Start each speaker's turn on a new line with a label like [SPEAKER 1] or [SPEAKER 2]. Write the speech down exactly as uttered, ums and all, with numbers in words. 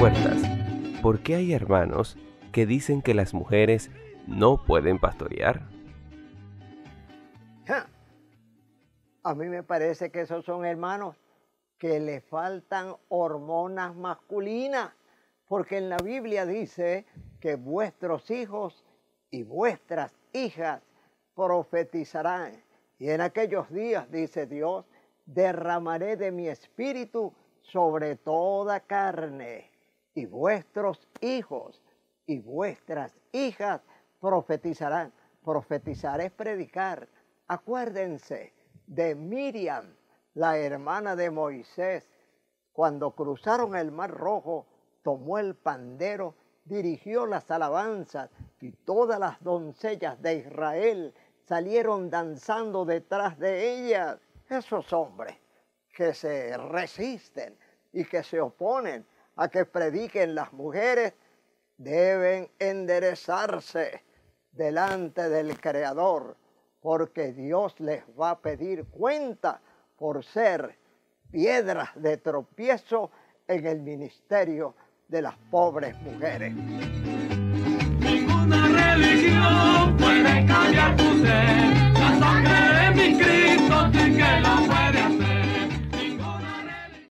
[SPEAKER 1] puertas. ¿Por qué hay hermanos que dicen que las mujeres no pueden pastorear?
[SPEAKER 2] Ja. A mí me parece que esos son hermanos que le faltan hormonas masculinas, porque en la Biblia dice que vuestros hijos y vuestras hijas profetizarán. Y en aquellos días, dice Dios, derramaré de mi espíritu sobre toda carne, y vuestros hijos y vuestras hijas profetizarán. Profetizar es predicar. Acuérdense de Miriam, la hermana de Moisés. Cuando cruzaron el Mar Rojo, tomó el pandero, dirigió las alabanzas y todas las doncellas de Israel salieron danzando detrás de ellas. Esos hombres que se resisten y que se oponen a que prediquen las mujeres deben enderezarse delante del Creador, porque Dios les va a pedir cuenta por ser piedras de tropiezo en el ministerio de las pobres mujeres.